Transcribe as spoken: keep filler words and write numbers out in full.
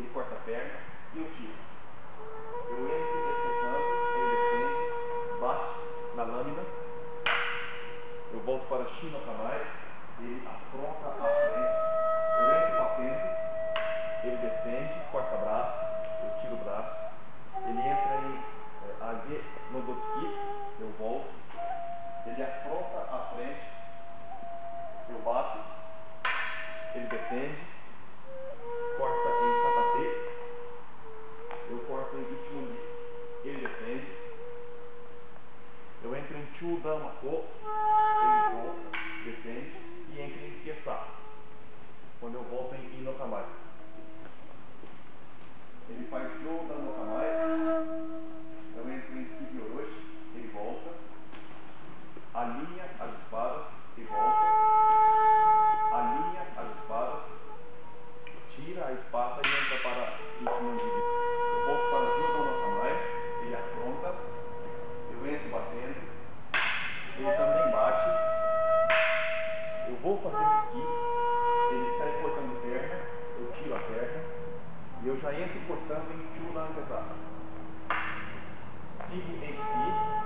ele corta a perna e eu tiro. Eu entro executando, ele defende, bate na lâmina, eu volto para Shi no Kamai, ele afronta a frente, eu entro batendo, ele defende, corta braço, eu tiro o braço, ele entra em é, Age no Doki, eu volto, ele afronta a frente, eu bato, ele defende, corta em Katate, eu corto em Ichimundi, ele defende, eu entro em Chu Damako, ele volta, defende, e entro em Kesa, quando eu volto em Inokamai. Ele faz Chu Damako, eu entro em Sumi-e, ele volta, alinha as espadas e volta, alinha as espadas, tira a espada e entra para Ichimundi. Eu volto para Judo no Kamai, ele afronta, eu entro batendo, ele também bate, eu vou fazer aqui, ele sai cortando perna, eu tiro a perna, e eu já entro cortando em Chu na antesada. Sigo em Si,